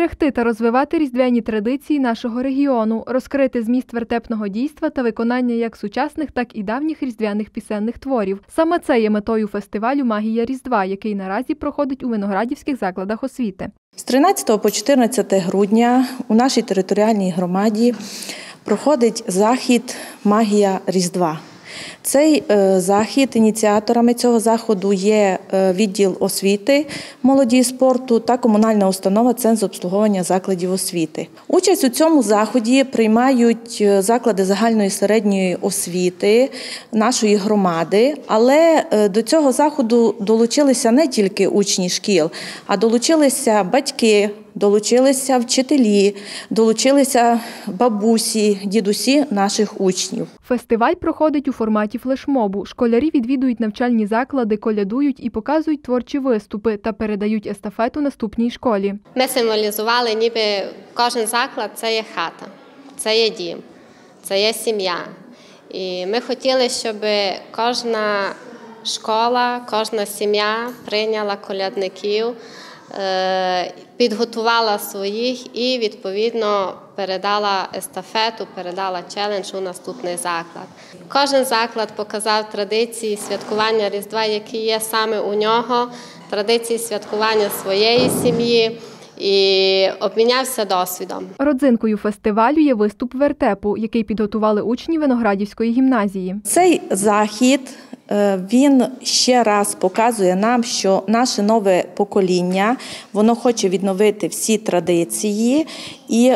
Зберегти та розвивати різдвяні традиції нашого регіону, розкрити зміст вертепного дійства та виконання як сучасних, так і давніх різдвяних пісенних творів. Саме це є метою фестивалю «Магія Різдва», який наразі проходить у виноградівських закладах освіти. З 13 по 14 грудня у нашій територіальній громаді проходить захід «Магія Різдва». Цей захід, ініціаторами цього заходу є відділ освіти, молоді і спорту та комунальна установа «Центр з обслуговування закладів освіти». Участь у цьому заході приймають заклади загальної середньої освіти нашої громади, але до цього заходу долучилися не тільки учні шкіл, а долучилися батьки, долучилися вчителі, долучилися бабусі, дідусі наших учнів. Фестиваль проходить у форматі флешмобу. Школярі відвідують навчальні заклади, колядують і показують творчі виступи та передають естафету наступній школі. Ми символізували, ніби кожен заклад – це є хата, це є дім, це є сім'я. І ми хотіли, щоб кожна школа, кожна сім'я прийняла колядників, підготувала своїх і, відповідно, передала естафету, передала челендж у наступний заклад. Кожен заклад показав традиції святкування Різдва, які є саме у нього, традиції святкування своєї сім'ї, і обмінявся досвідом. Родзинкою фестивалю є виступ вертепу, який підготували учні Виноградівської гімназії. Цей захід, він ще раз показує нам, що наше нове покоління, воно хоче відновити всі традиції і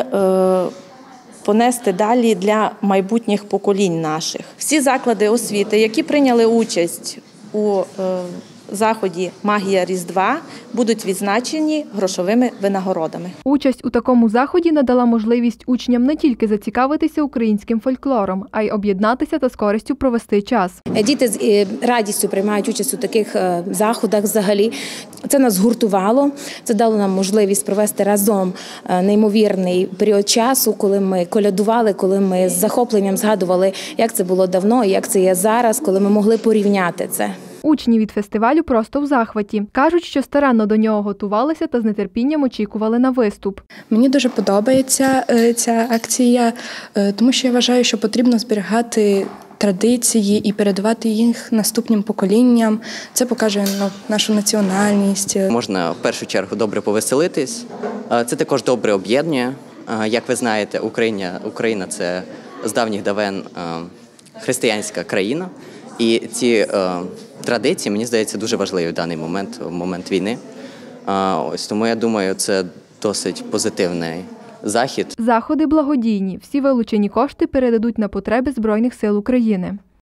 понести далі для майбутніх поколінь наших. Всі заклади освіти, які прийняли участь у заході «Магія Різдва», будуть відзначені грошовими винагородами. Участь у такому заході надала можливість учням не тільки зацікавитися українським фольклором, а й об'єднатися та з користю провести час. Діти з радістю приймають участь у таких заходах взагалі. Це нас згуртувало, це дало нам можливість провести разом неймовірний період часу, коли ми колядували, коли ми з захопленням згадували, як це було давно і як це є зараз, коли ми могли порівняти це. Учні від фестивалю просто в захваті. Кажуть, що старанно до нього готувалися та з нетерпінням очікували на виступ. Мені дуже подобається ця акція, тому що я вважаю, що потрібно зберігати традиції і передавати їх наступним поколінням. Це покаже нашу національність. Можна в першу чергу добре повеселитись. Це також добре об'єднує. Як ви знаєте, Україна – це з давніх давен християнська країна. І ці традиції, мені здається, дуже важливі в даний момент, в момент війни. Тому я думаю, це досить позитивний захід. Заходи благодійні. Всі вилучені кошти передадуть на потреби Збройних сил України.